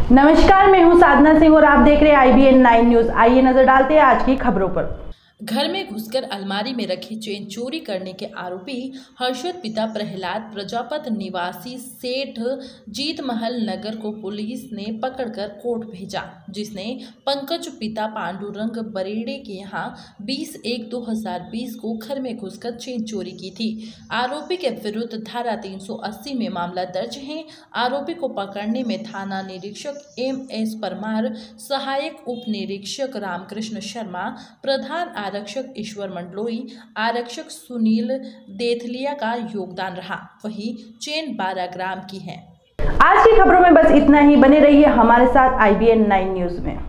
नमस्कार, मैं हूं साधना सिंह और आप देख रहे हैं IBN 9 न्यूज। आइए नजर डालते हैं आज की खबरों पर। घर में घुसकर अलमारी में रखी चेन चोरी करने के आरोपी हर्षद पिता प्रहलाद प्रजापत निवासी सेठ जीतमहल नगर को पुलिस ने पकड़कर कोर्ट भेजा, जिसने पंकज पिता पांडुरंग बरेड़े के यहां 20/1/2020 को घर में घुसकर चेन चोरी की थी। आरोपी के विरुद्ध धारा 380 में मामला दर्ज है। आरोपी को पकड़ने में थाना निरीक्षक MS परमार, सहायक उप निरीक्षक रामकृष्ण शर्मा, प्रधान आरक्षक ईश्वर मंडलोई, आरक्षक सुनील देथलिया का योगदान रहा। वहीं चेन 12 ग्राम की है। आज की खबरों में बस इतना ही। बने रहिए हमारे साथ IBN 9 न्यूज में।